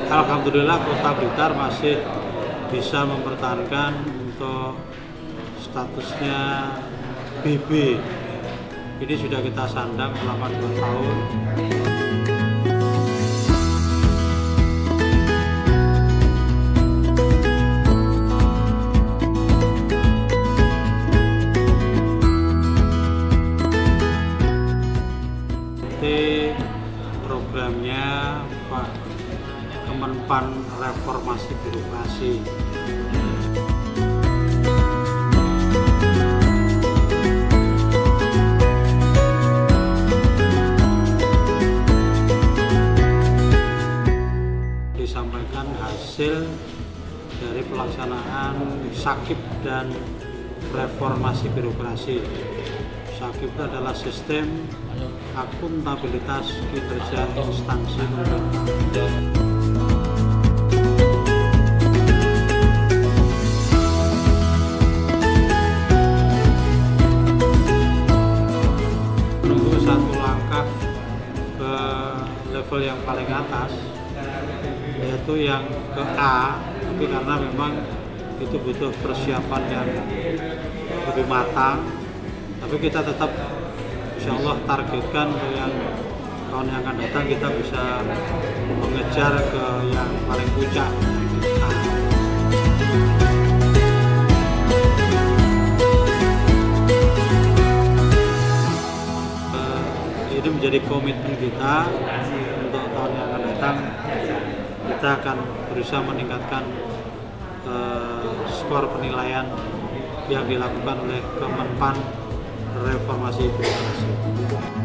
Alhamdulillah Kota Blitar masih bisa mempertahankan untuk statusnya BB. Ini sudah kita sandang selama 2 tahun. Programnya Pak Kemenpan Reformasi Birokrasi. Disampaikan hasil dari pelaksanaan Sakib dan Reformasi Birokrasi. Sakib itu adalah sistem akuntabilitas kinerja instansi pemerintah. Menunggu satu langkah ke level yang paling atas, yaitu yang ke A, tapi karena memang itu butuh persiapan yang lebih matang, tapi kita tetap insya Allah targetkan untuk yang tahun yang akan datang kita bisa mengejar ke yang paling puncak. Ini menjadi komitmen kita untuk tahun yang akan datang. Kita akan berusaha meningkatkan skor penilaian yang dilakukan oleh Kemenpan Reformasi Birokrasi.